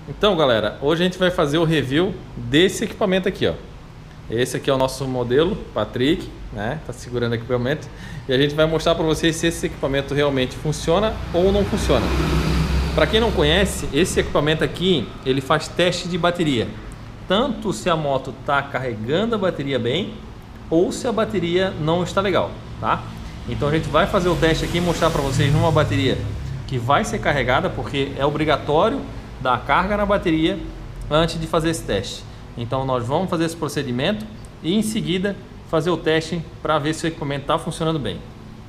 Então, galera, hoje a gente vai fazer o review desse equipamento aqui, ó. Esse aqui é o nosso modelo, Patrick, né? Tá segurando o equipamento e a gente vai mostrar para vocês se esse equipamento realmente funciona ou não funciona. Para quem não conhece, esse equipamento aqui, ele faz teste de bateria. Tanto se a moto tá carregando a bateria bem ou se a bateria não está legal, tá? Então a gente vai fazer o teste aqui e mostrar para vocês numa bateria que vai ser carregada, porque é obrigatório dar carga na bateria antes de fazer esse teste. Então nós vamos fazer esse procedimento e em seguida fazer o teste para ver se o equipamento está funcionando bem.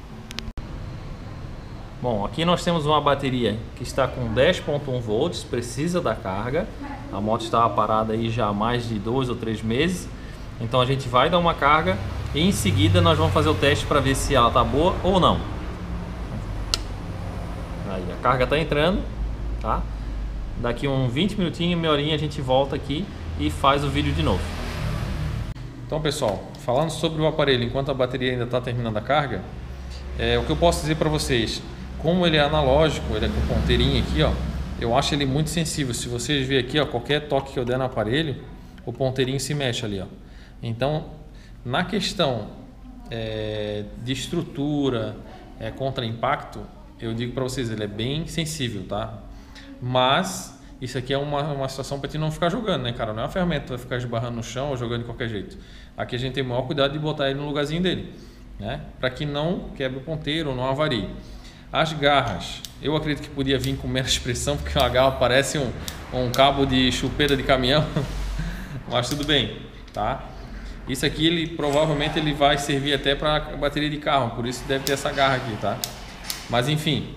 Bom, aqui nós temos uma bateria que está com 10.1 volts, precisa da carga. A moto estava parada aí já há mais de 2 ou 3 meses. Então a gente vai dar uma carga e em seguida nós vamos fazer o teste para ver se ela está boa ou não. Aí a carga está entrando, tá? Daqui uns 20 minutinhos, meia horinha, a gente volta aqui e faz o vídeo de novo. Então, pessoal, falando sobre o aparelho enquanto a bateria ainda está terminando a carga, o que eu posso dizer para vocês, como ele é analógico, ele é com ponteirinho aqui, ó, eu acho ele muito sensível. Se vocês verem aqui, ó, qualquer toque que eu der no aparelho, o ponteirinho se mexe ali, ó. Então, na questão de estrutura, contra impacto, eu digo para vocês, ele é bem sensível, tá? Mas isso aqui é uma situação para te não ficar jogando, né, cara? Não é uma ferramenta que vai ficar esbarrando no chão ou jogando de qualquer jeito. Aqui a gente tem o maior cuidado de botar ele no lugarzinho dele, né? Para que não quebre o ponteiro ou não avarie. As garras, eu acredito que podia vir com menos pressão, porque uma garra parece um cabo de chupeta de caminhão, mas tudo bem, tá? Isso aqui provavelmente ele vai servir até para bateria de carro, por isso deve ter essa garra aqui, tá? Mas enfim,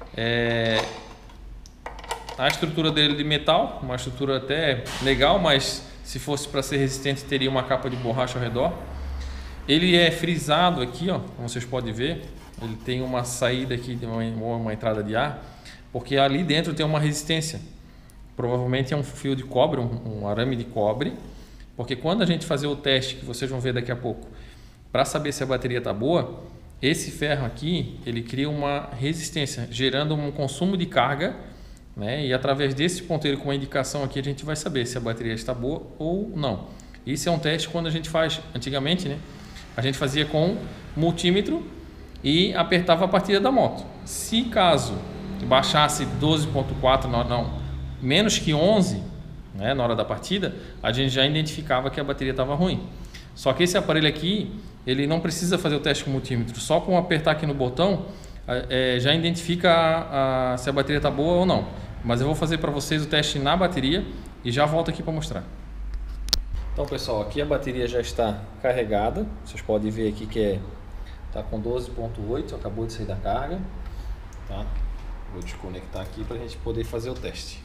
a estrutura dele de metal, uma estrutura até legal, mas se fosse para ser resistente teria uma capa de borracha ao redor. Ele é frisado aqui, ó, como vocês podem ver, ele tem uma saída aqui, uma entrada de ar, porque ali dentro tem uma resistência. Provavelmente é um fio de cobre, um arame de cobre, porque quando a gente fazer o teste, que vocês vão ver daqui a pouco, para saber se a bateria está boa, esse ferro aqui, ele cria uma resistência, gerando um consumo de carga, né? E através desse ponteiro com uma indicação aqui, a gente vai saber se a bateria está boa ou não. Isso é um teste quando a gente faz, antigamente, né? A gente fazia com multímetro e apertava a partida da moto. Se caso baixasse 12.4, não, menos que 11, né, na hora da partida, a gente já identificava que a bateria estava ruim. Só que esse aparelho aqui, ele não precisa fazer o teste com multímetro, só com apertar aqui no botão, já identifica se a bateria está boa ou não. Mas eu vou fazer para vocês o teste na bateria e já volto aqui para mostrar. Então, pessoal, aqui a bateria já está carregada. Vocês podem ver aqui que está com 12.8, acabou de sair da carga, tá? Vou desconectar aqui para a gente poder fazer o teste.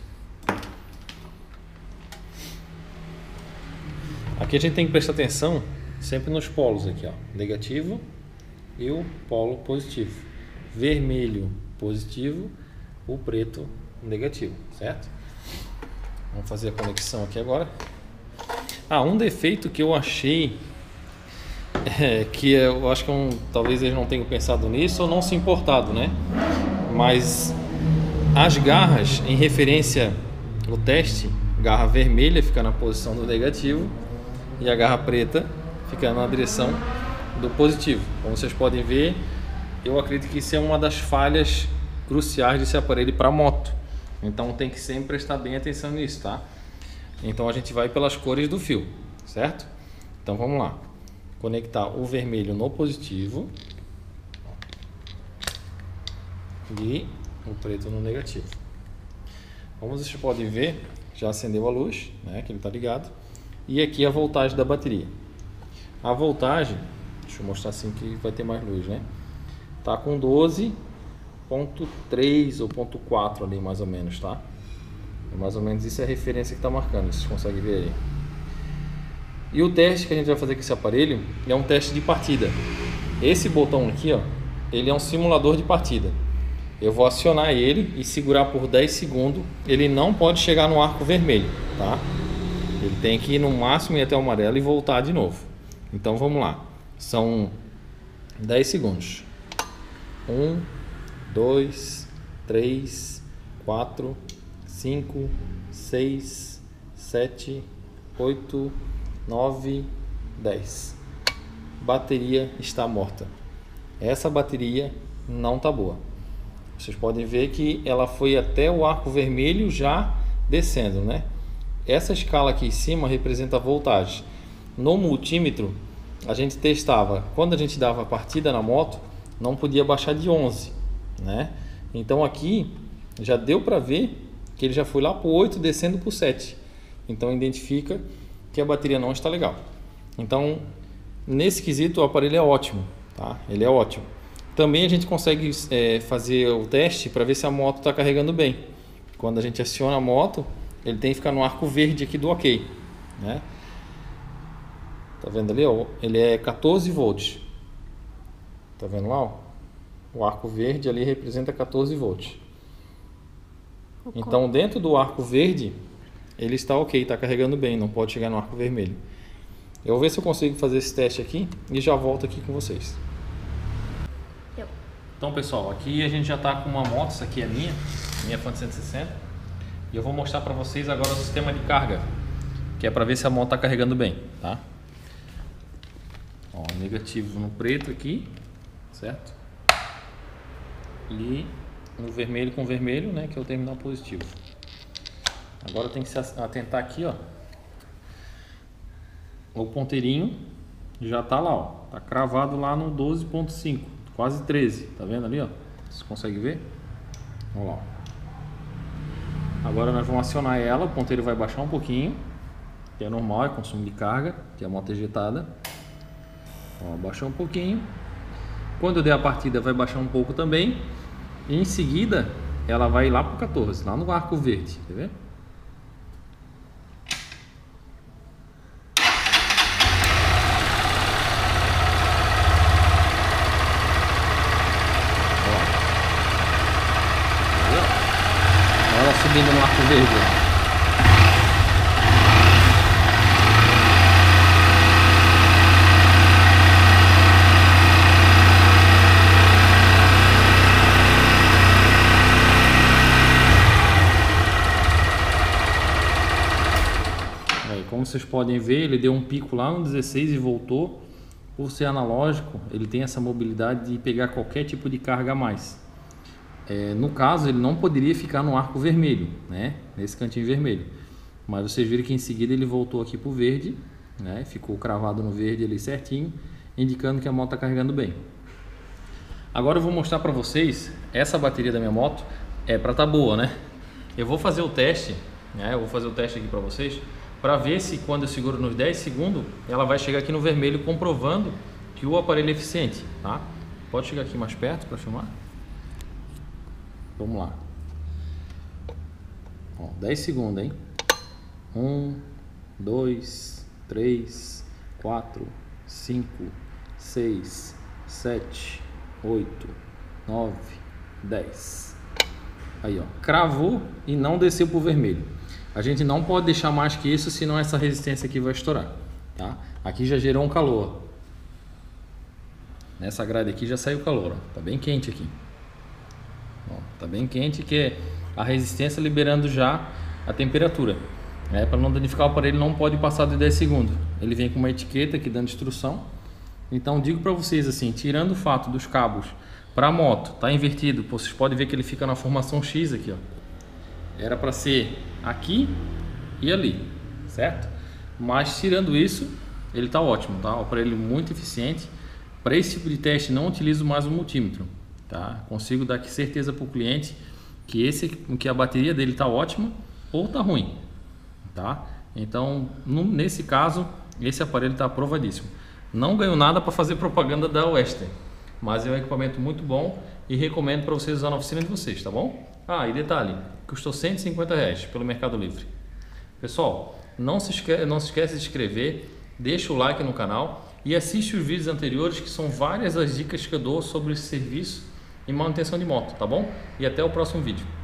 Aqui a gente tem que prestar atenção sempre nos polos aqui, ó, negativo e o polo positivo. Vermelho positivo, o preto negativo, certo? Vamos fazer a conexão aqui agora. Um defeito que eu achei, que eu acho que talvez eles não tenham pensado nisso ou não se importado, né? Mas as garras, em referência ao teste, garra vermelha fica na posição do negativo e a garra preta fica na direção do positivo. Como vocês podem ver, eu acredito que isso é uma das falhas cruciais desse aparelho para moto. Então tem que sempre prestar bem atenção nisso, tá? Então a gente vai pelas cores do fio, certo? Então vamos lá. Conectar o vermelho no positivo e o preto no negativo. Como vocês podem ver, já acendeu a luz, né? Que ele está ligado. E aqui a voltagem da bateria. A voltagem, deixa eu mostrar assim que vai ter mais luz, né? Tá com 12.3 ou 0.4 ali mais ou menos, tá? Mais ou menos isso é a referência que está marcando, vocês conseguem ver aí. E o teste que a gente vai fazer com esse aparelho é um teste de partida. Esse botão aqui, ó, ele é um simulador de partida. Eu vou acionar ele e segurar por 10 segundos. Ele não pode chegar no arco vermelho, tá? Ele tem que ir no máximo ir até o amarelo e voltar de novo. Então vamos lá. São 10 segundos. 1, 2, 3, 4, 5, 6, 7, 8, 9, 10. Bateria está morta. Essa bateria não está boa. Vocês podem ver que ela foi até o arco vermelho já descendo, né? Essa escala aqui em cima representa a voltagem. No multímetro, a gente testava, quando a gente dava a partida na moto, não podia baixar de 11, né? Então aqui já deu para ver que ele já foi lá para o 8 descendo para o 7. Então identifica que a bateria não está legal. Então nesse quesito o aparelho é ótimo, tá? Ele é ótimo. Também a gente consegue fazer o teste para ver se a moto está carregando bem. Quando a gente aciona a moto, ele tem que ficar no arco verde aqui do OK, né? Tá vendo ali, ó? Ele é 14 volts. Tá vendo lá, ó? O arco verde ali representa 14 volts. Então dentro do arco verde ele está OK, está carregando bem, não pode chegar no arco vermelho. Eu vou ver se eu consigo fazer esse teste aqui e já volto aqui com vocês. Então pessoal, aqui a gente já está com uma moto, essa aqui é minha Fun 160, e eu vou mostrar para vocês agora o sistema de carga, que é para ver se a moto está carregando bem, tá? Ó, negativo no preto aqui, certo? E no vermelho com vermelho, né, que é o terminal positivo. Agora tem que se atentar aqui, ó. O ponteirinho já tá lá, ó. Tá cravado lá no 12.5, quase 13. Tá vendo ali, ó? Você consegue ver? Vamos lá. Agora nós vamos acionar ela, o ponteiro vai baixar um pouquinho, que é normal, é consumo de carga, que a moto é ejetada. Ó, baixou um pouquinho. Quando eu der a partida vai baixar um pouco também. E em seguida ela vai lá pro 14, lá no arco verde, quer ver? Ela subindo no arco verde. Como vocês podem ver, ele deu um pico lá no 16 e voltou. Por ser analógico, ele tem essa mobilidade de pegar qualquer tipo de carga a mais. No caso, ele não poderia ficar no arco vermelho, né? Nesse cantinho vermelho. Mas vocês viram que em seguida ele voltou aqui para o verde, né? Ficou cravado no verde ali certinho, indicando que a moto está carregando bem. Agora eu vou mostrar para vocês, essa bateria da minha moto é para tá boa, né? Eu vou fazer o teste, né? Eu vou fazer o teste aqui para vocês, para ver se quando eu seguro nos 10 segundos, ela vai chegar aqui no vermelho, comprovando que o aparelho é eficiente, tá? Pode chegar aqui mais perto para filmar? Vamos lá. Ó, 10 segundos, hein? 1, 2, 3, 4, 5, 6, 7, 8, 9, 10. Aí, ó, cravou e não desceu para o vermelho. A gente não pode deixar mais que isso, senão essa resistência aqui vai estourar, tá? Aqui já gerou um calor. Nessa grade aqui já saiu calor, ó. Tá bem quente aqui. Ó, tá bem quente, que é a resistência liberando já a temperatura. Para não danificar o aparelho, não pode passar de 10 segundos. Ele vem com uma etiqueta aqui dando instrução. Então digo para vocês assim, tirando o fato dos cabos para a moto, tá invertido, vocês podem ver que ele fica na formação X aqui, ó. Era para ser aqui e ali, certo? Mas tirando isso, ele tá ótimo, tá? O aparelho muito eficiente. Para esse tipo de teste não utilizo mais o multímetro, tá? Consigo dar aqui certeza para o cliente que a bateria dele tá ótima ou tá ruim, tá? Então, nesse caso, esse aparelho tá aprovadíssimo. Não ganho nada para fazer propaganda da Western, mas é um equipamento muito bom e recomendo para vocês usar na oficina de vocês, tá bom? Ah, e detalhe, custou R$150 pelo Mercado Livre. Pessoal, não se esquece de inscrever, deixa o like no canal e assiste os vídeos anteriores, que são várias as dicas que eu dou sobre esse serviço e manutenção de moto, tá bom? E até o próximo vídeo.